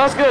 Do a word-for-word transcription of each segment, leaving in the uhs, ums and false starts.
Sounds good.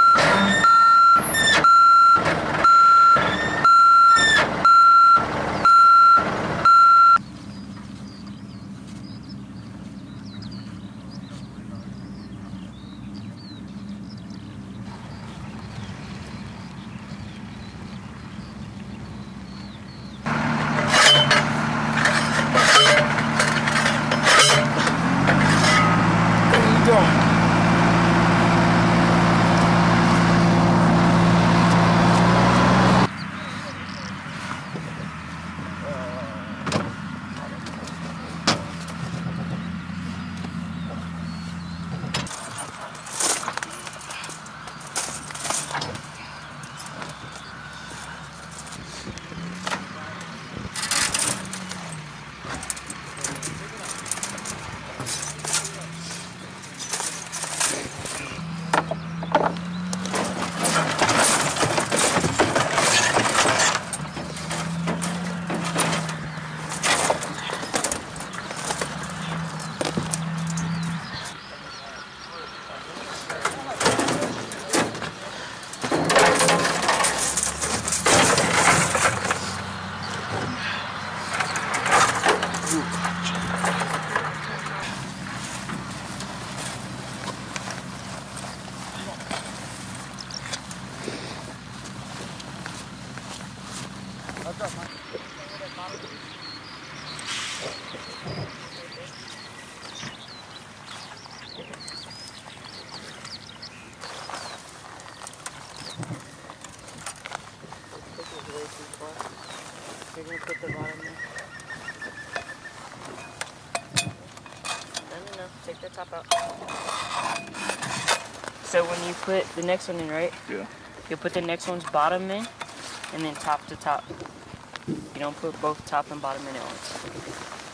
You're gonna put the bottom there. No, no, no. Take the top out. So when you put the next one in, right? Yeah. You'll put the next one's bottom in, and then top to top. You don't put both top and bottom in at once.